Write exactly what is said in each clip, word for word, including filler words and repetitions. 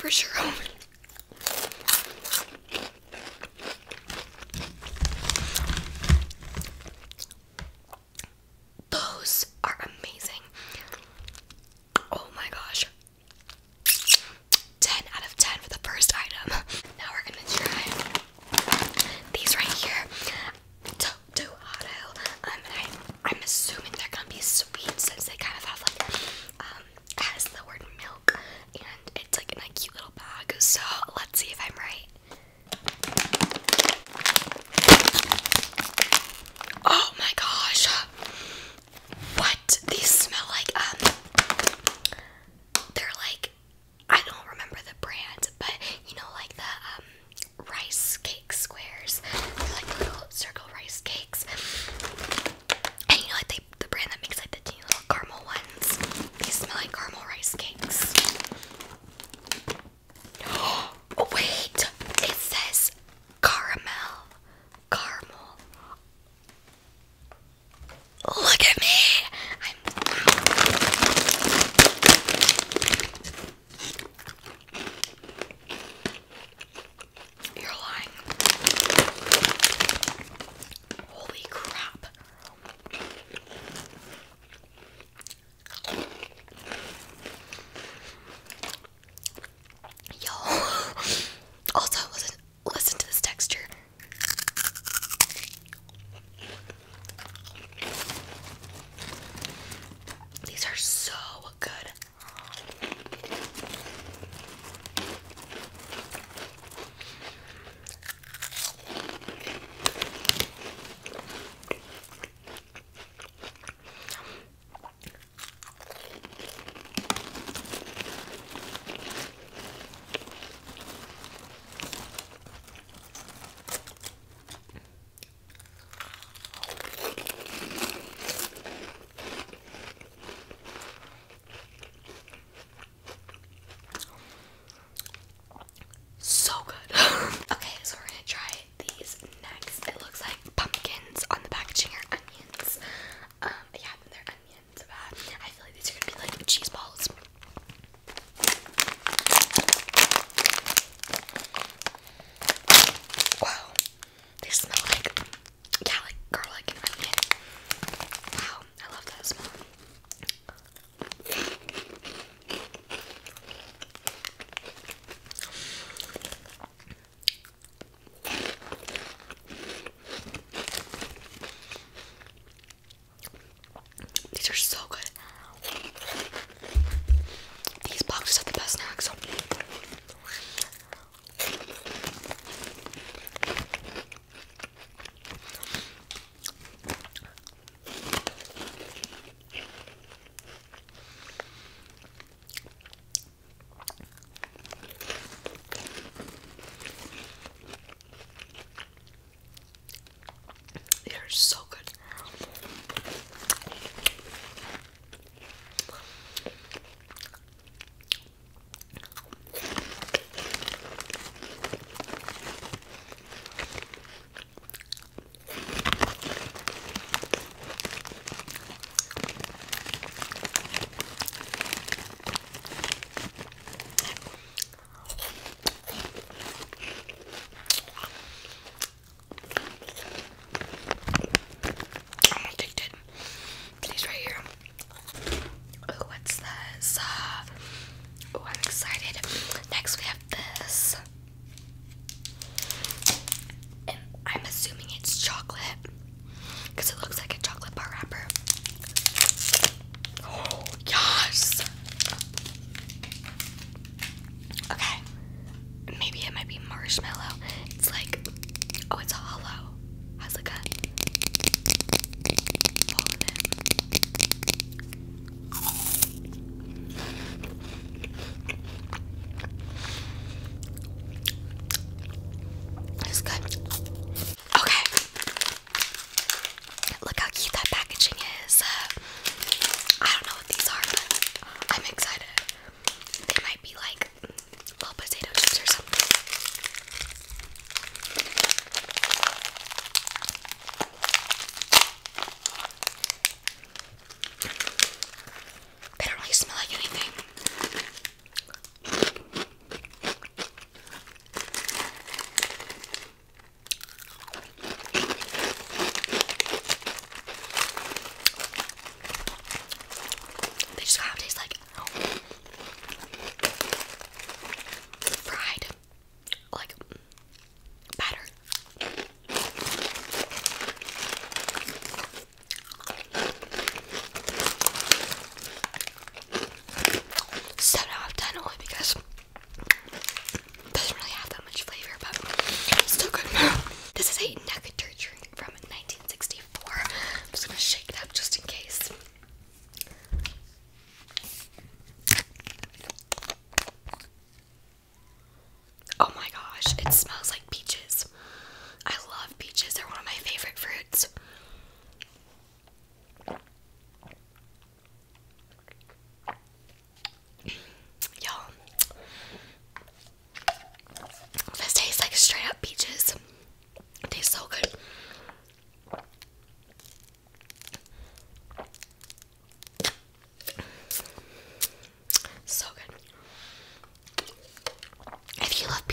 for sure. Those are amazing. Oh my gosh. ten out of ten for the first item. Now we're gonna try these right here. TokyoTreat. Um, and I, I'm assuming they're gonna be sweet since they kind of have like, um, has the word milk, and it's like in a cute little bag. So let's see if I'm right. Oh my gosh. What? These smell like, um, they're like, I don't remember the brand, but you know, like the, um, rice cake squares. They're like little circle rice cakes. And you know, like they, the brand that makes like the teeny little caramel ones. These smell like caramel rice cakes.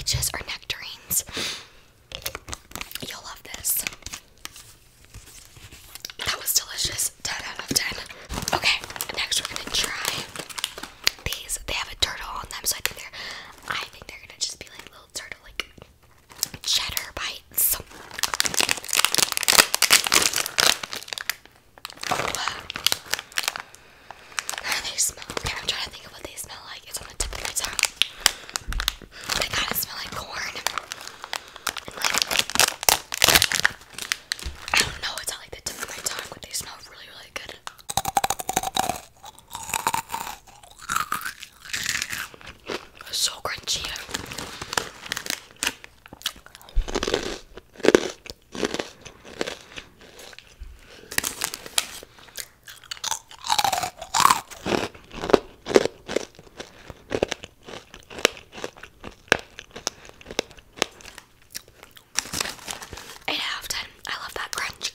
peaches or nectarines. You'll love this. That was delicious. ten out of ten. Okay, next we're gonna try these. They have a turtle on them, so I think they're I think they're gonna just be like little turtle like cheddar bites. Oh, they smell. Okay, I'm trying to think of what they smell like. It's on the tip of my tongue. They kind of smell like corn. And like, I don't know. It's on like the tip of my tongue, but they smell really, really good. It's so crunchy. eight out of ten. I love that crunch.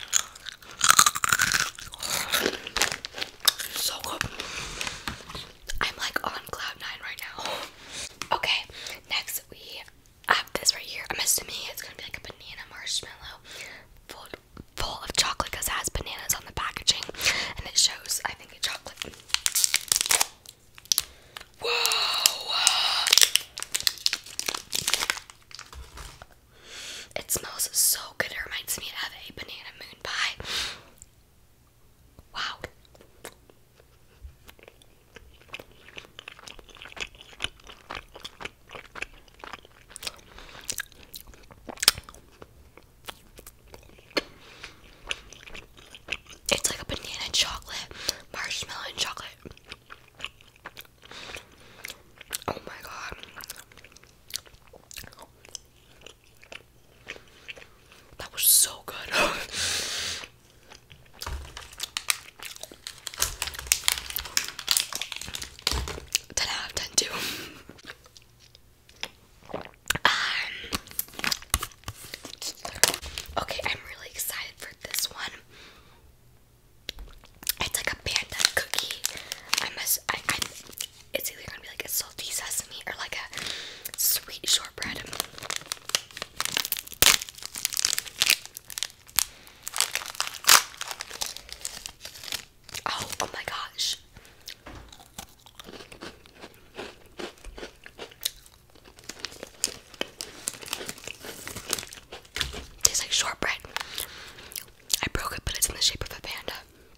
So good. I'm like on cloud nine right now. Okay, next we have this right here. I'm assuming it's gonna be like a banana marshmallow full, full of chocolate because it has bananas on the packaging and it shows, I think, it's chocolate. Whoa! It smells so good. It reminds me of a banana moon pie. Wow. It's like a banana chocolate, marshmallow and chocolate. Oh my god. That was so good. ten out of ten too. Um, okay, I'm really excited for this one. It's like a panda cookie. I must. I, I. It's either gonna be like a salty sesame or like a sweet shortbread. Oh, oh my gosh. Tastes like shortbread. I broke it, but it's in the shape of a panda.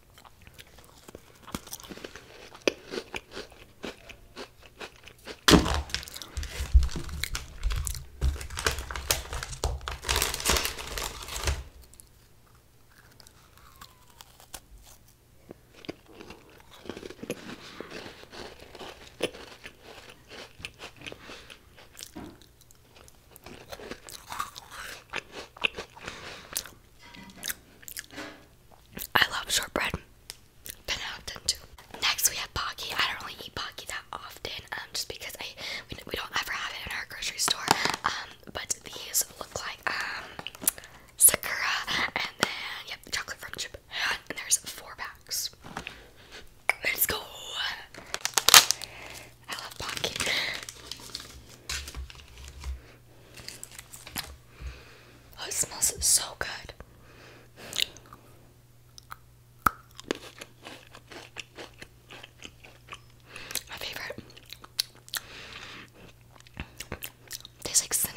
I love shortbread. ten out of ten too. Next we have Pocky. I don't really eat Pocky that often, um, just because I we, we don't ever have it in our grocery store. Um, but these look like um Sakura, and then yep, chocolate from Japan. And there's four packs. Let's go. I love Pocky. Oh, it smells so good. My favorite. Tastes like cinnamon.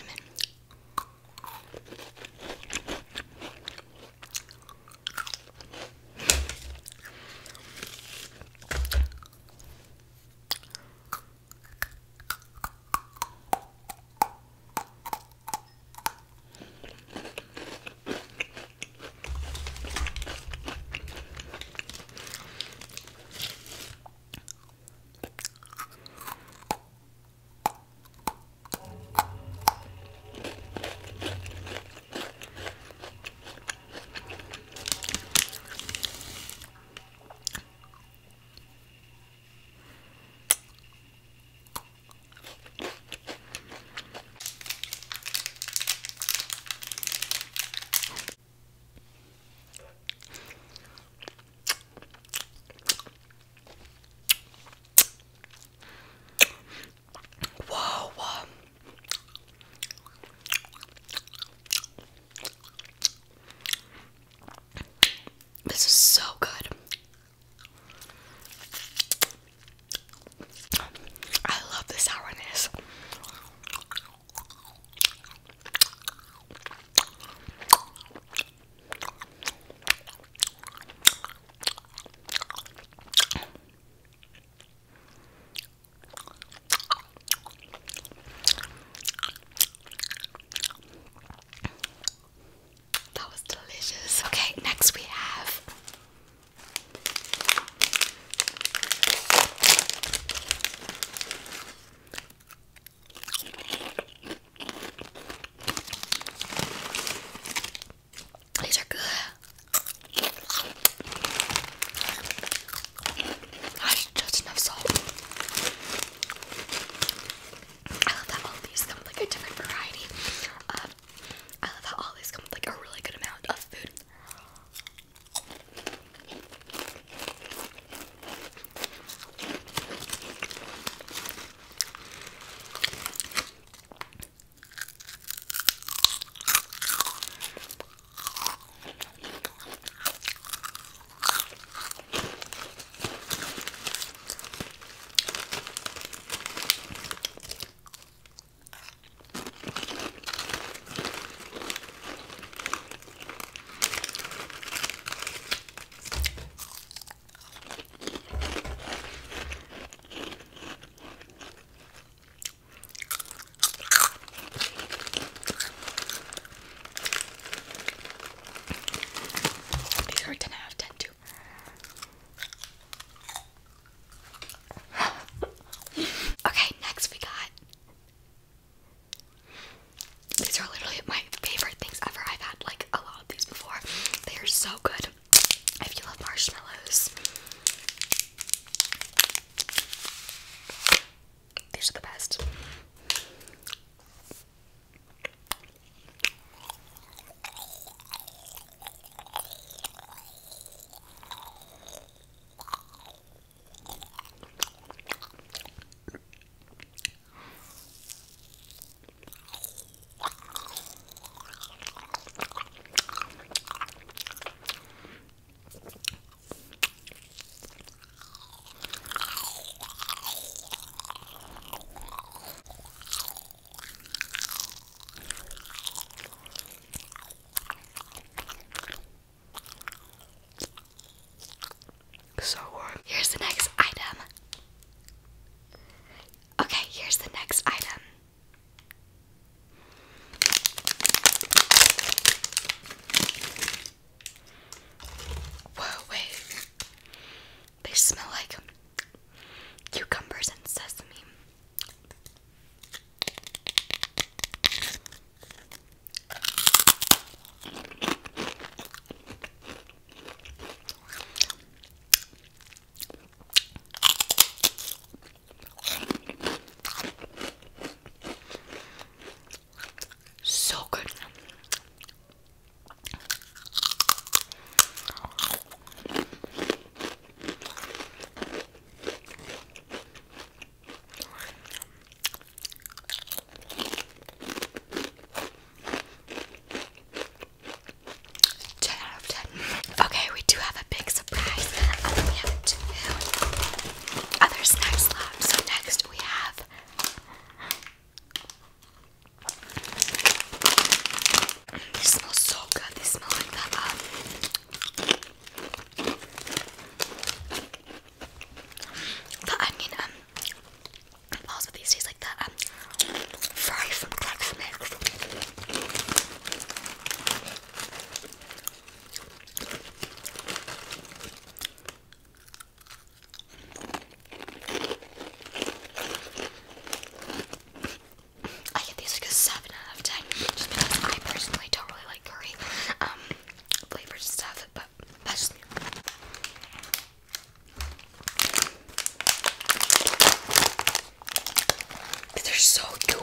so good.